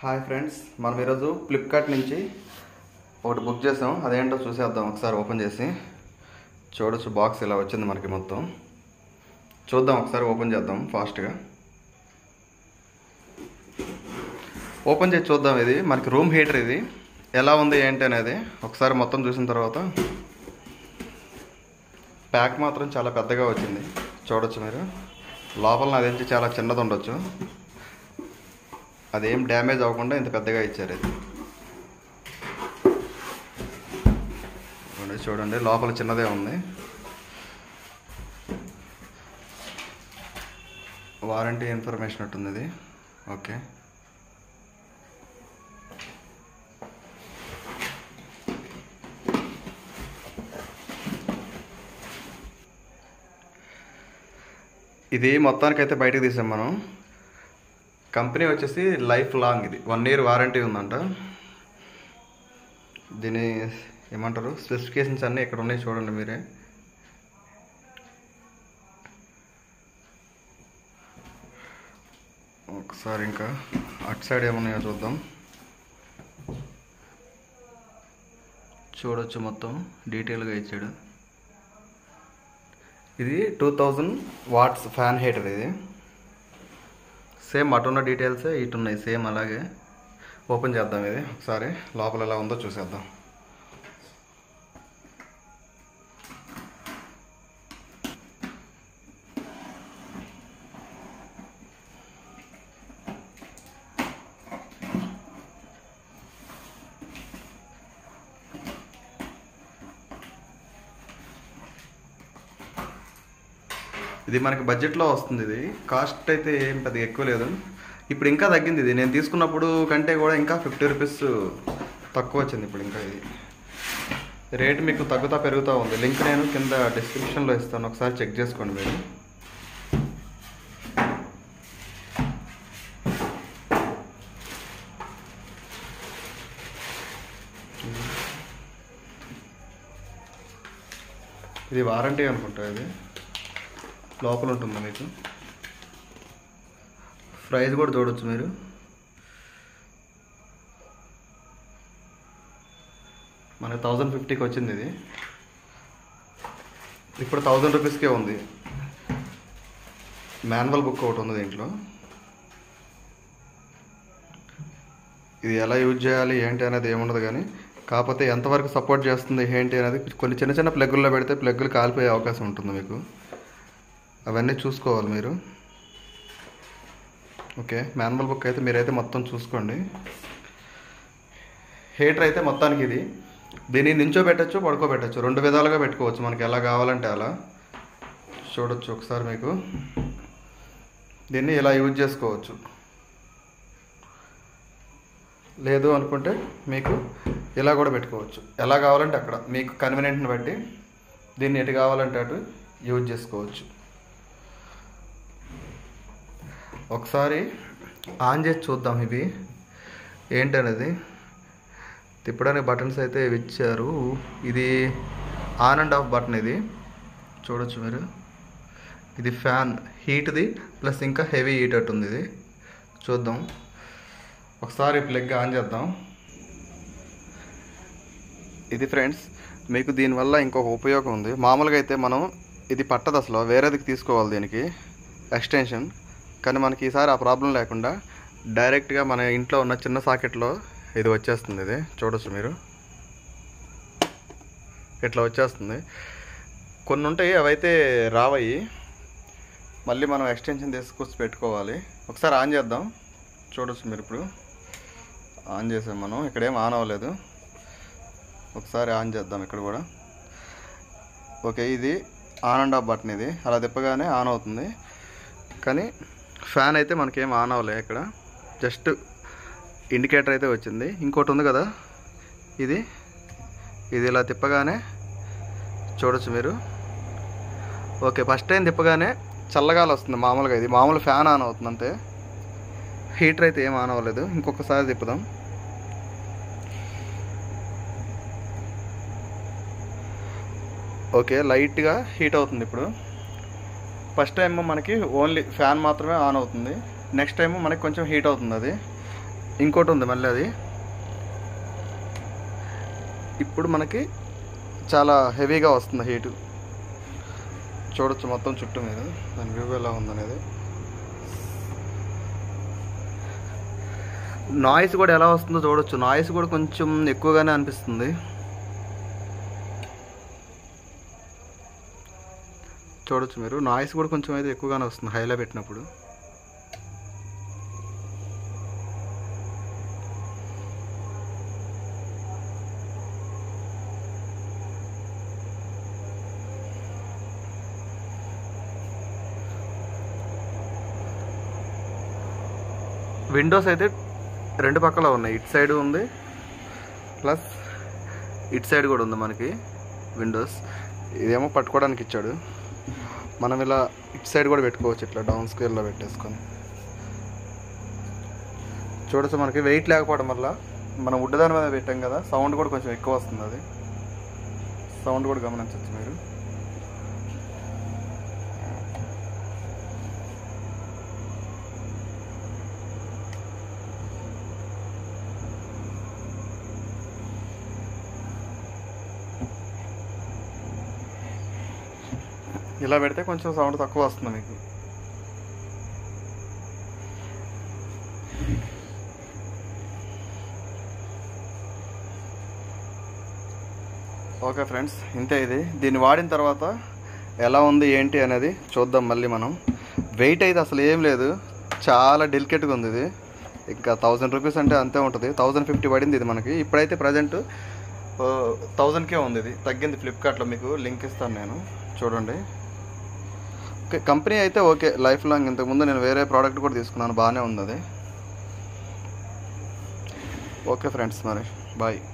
Hi friends, మనం ఈరోజు Flipkart నుంచి ఒకటి బుక్ చేసాం. అదేంటో చూసేద్దాం. ఒకసారి ఓపెన్ చేసి చూడొచ్చు. బాక్స్ ఇలా వచ్చింది మనకి మొత్తం. చూద్దాం, ఒకసారి ఓపెన్ చేద్దాం ఫాస్ట్గా. ఓపెన్ చేసి చూద్దాం. ఇది మనకి రూమ్ హీటర్. ఇది ఎలా ఉంది ఏంటి అనేది ఒకసారి మొత్తం చూసిన తర్వాత ప్యాక్ మాత్రం చాలా పెద్దగా వచ్చింది. చూడొచ్చు మీరు. లోపల నాకు తెలిసి చాలా చిన్నది ఉండొచ్చు. అదేం డ్యామేజ్ అవ్వకుండా ఇంత పెద్దగా ఇచ్చారు. ఇది చూడండి, లోపల చిన్నదే ఉంది. వారంటీ ఇన్ఫర్మేషన్ ఉంటుంది ఇది. ఓకే, ఇది మొత్తానికైతే బయటకు తీసాం మనం. కంపెనీ వచ్చేసి లైఫ్ లాంగ్. ఇది 1 year వారంటీ ఉందంట. దీని ఏమంటారు, స్పెసిఫికేషన్స్ అన్నీ ఇక్కడ ఉన్నాయి, చూడండి మీరే. ఒకసారి ఇంకా అటు సైడ్ ఏమున్నాయో చూద్దాం. చూడొచ్చు, మొత్తం డీటెయిల్గా ఇచ్చాడు. ఇది 2000 watts ఫ్యాన్ హీటర్. ఇది సేమ్ అటున్న డీటెయిల్సే ఇటున్నాయి, సేమ్ అలాగే. ఓపెన్ చేద్దాం ఇది ఒకసారి, లోపల ఎలా ఉందో చూసేద్దాం. ఇది మనకి బడ్జెట్లో వస్తుంది. ఇది కాస్ట్ అయితే ఏం పెద్ద ఎక్కువ లేదు. ఇప్పుడు ఇంకా తగ్గింది. ఇది నేను తీసుకున్నప్పుడు కంటే కూడా ఇంకా 50 rupees తక్కువ వచ్చింది. ఇప్పుడు ఇంకా ఇది రేట్ మీకు తగ్గుతా పెరుగుతూ ఉంది. లింక్ నేను కింద డిస్క్రిప్షన్లో ఇస్తాను, ఒకసారి చెక్ చేసుకోండి మీరు. ఇది వారంటీ అనుకుంటా. ఇది లోపల ఉంటుంది మీకు. ప్రైస్ కూడా చూడొచ్చు మీరు. మనకి 1050కి వచ్చింది. ఇది ఇప్పుడు 1000 rupeesకే ఉంది. మాన్యువల్ బుక్ ఒకటి ఉంది దీంట్లో. ఇది ఎలా యూజ్ చేయాలి ఏంటి అనేది ఏముండదు, కానీ కాకపోతే ఎంతవరకు సపోర్ట్ చేస్తుంది ఏంటి అనేది కొన్ని చిన్న చిన్న ప్లగ్గుల్లో పెడితే ప్లగ్గులు కాలిపోయే అవకాశం ఉంటుంది మీకు. అవన్నీ చూసుకోవాలి మీరు. ఓకే, మాన్యువల్ బుక్ అయితే మీరైతే మొత్తం చూసుకోండి. హీటర్ అయితే మొత్తానికి ఇది. దీన్ని నించోబెట్టచ్చు, పడుకోబెట్టచ్చు, 2 విధాలుగా పెట్టుకోవచ్చు. మనకి ఎలా కావాలంటే అలా. చూడొచ్చు ఒకసారి మీకు. దీన్ని ఇలా యూజ్ చేసుకోవచ్చు. లేదు అనుకుంటే మీకు ఇలా కూడా పెట్టుకోవచ్చు. ఎలా కావాలంటే అక్కడ మీకు కన్వీనియంట్ని బట్టి దీన్ని ఎటు కావాలంటే అటు యూజ్ చేసుకోవచ్చు. ఒకసారి ఆన్ చేసి చూద్దాం ఇవి ఏంటనేది. తిప్పడానికి బటన్స్ అయితే ఇచ్చారు. ఇది ఆన్ అండ్ ఆఫ్ బటన్. ఇది చూడొచ్చు మీరు. ఇది ఫ్యాన్ హీట్ది ప్లస్ ఇంకా హెవీ హీట్ ఉంది. ఇది చూద్దాం ఒకసారి. ప్లగ్ ఆన్ చేద్దాం. ఇది ఫ్రెండ్స్, మీకు దీనివల్ల ఇంకొక ఉపయోగం ఉంది. మామూలుగా అయితే మనం ఇది పట్టదు, అసలు వేరేదికి తీసుకోవాలి దీనికి ఎక్స్టెన్షన్. కానీ మనకి ఈసారి ఆ ప్రాబ్లం లేకుండా డైరెక్ట్గా మన ఇంట్లో ఉన్న చిన్న సాకెట్లో ఇది వచ్చేస్తుంది. ఇది చూడొచ్చు మీరు. ఇట్లా వచ్చేస్తుంది. కొన్ని ఉంటాయి, అవైతే రావయి. మళ్ళీ మనం ఎక్స్టెన్షన్ తీసుకొచ్చి పెట్టుకోవాలి. ఒకసారి ఆన్ చేద్దాం. చూడొచ్చు మీరు. ఇప్పుడు ఆన్ చేసాం మనం. ఇక్కడేం ఆన్ అవ్వలేదు. ఒకసారి ఆన్ చేద్దాం ఇక్కడ కూడా. ఓకే, ఇది ఆన్ అండ్ ఆఫ్ బటన్. ఇది అలా తిప్పగానే ఆన్ అవుతుంది. కానీ ఫ్యాన్ అయితే మనకేం ఆన్ అవ్వలే. ఇక్కడ జస్ట్ ఇండికేటర్ అయితే వచ్చింది. ఇంకోటి ఉంది కదా, ఇది ఇలా తిప్పగానే చూడొచ్చు మీరు. ఓకే, ఫస్ట్ టైం తిప్పగానే చల్లగాలి వస్తుంది మామూలుగా. ఇది మామూలు ఫ్యాన్ ఆన్ అవుతుంది అంతే. హీటర్ అయితే ఏం ఆన్ అవ్వలేదు. ఇంకొకసారి తిప్పుదాం. ఓకే, లైట్గా హీట్ అవుతుంది ఇప్పుడు. ఫస్ట్ టైం మనకి ఓన్లీ ఫ్యాన్ మాత్రమే ఆన్ అవుతుంది. నెక్స్ట్ టైం మనకి కొంచెం హీట్ అవుతుంది. అది ఇంకోటి ఉంది మళ్ళీ అది. ఇప్పుడు మనకి చాలా హెవీగా వస్తుంది హీటు. చూడొచ్చు మొత్తం చుట్టూ మీరు దాని వ్యూ ఎలా ఉందనేది. నాయిస్ కూడా ఎలా వస్తుందో చూడొచ్చు. నాయిస్ కూడా కొంచెం ఎక్కువగానే అనిపిస్తుంది. చూడొచ్చు మీరు, నాయిస్ కూడా కొంచెం అయితే ఎక్కువగానే వస్తుంది హైలో పెట్టినప్పుడు. విండోస్ అయితే రెండు పక్కల ఉన్నాయి. ఇటు సైడ్ ఉంది ప్లస్ ఇటు సైడ్ కూడా ఉంది మనకి విండోస్. ఇదేమో పట్టుకోవడానికి ఇచ్చాడు. మనం ఇలా ఇటు సైడ్ కూడా పెట్టుకోవచ్చు, ఇట్లా డౌన్ స్కేల్లో పెట్టేసుకొని. చూడొచ్చు మనకి వెయిట్ లేకపోవడం వల్ల మనం వుడ్ దాని మీద పెట్టాం కదా, సౌండ్ కూడా కొంచెం ఎక్కువ వస్తుంది. అది సౌండ్ కూడా గమనించవచ్చు మీరు. ఇలా పెడితే కొంచెం సౌండ్ తక్కువ వస్తుంది మీకు. ఓకే ఫ్రెండ్స్, ఇంతే. దీన్ని వాడిన తర్వాత ఎలా ఉంది ఏంటి అనేది చూద్దాం మళ్ళీ మనం. వెయిట్ అయితే అసలు ఏం లేదు, చాలా డెలికేట్గా ఉంది ఇది. ఇంకా 1000 రూపీస్ అంటే అంతే ఉంటుంది. 1050 పడింది ఇది మనకి. ఇప్పుడైతే ప్రజెంట్ 1000కే ఉంది. ఇది తగ్గింది ఫ్లిప్కార్ట్లో, మీకు లింక్ ఇస్తాను నేను, చూడండి. ఓకే, కంపెనీ అయితే ఓకే, లైఫ్ లాంగ్. ఇంతకుముందు నేను వేరే ప్రోడక్ట్ కూడా తీసుకున్నాను, బాగానే ఉంది అది. ఓకే ఫ్రెండ్స్, మరి బాయ్.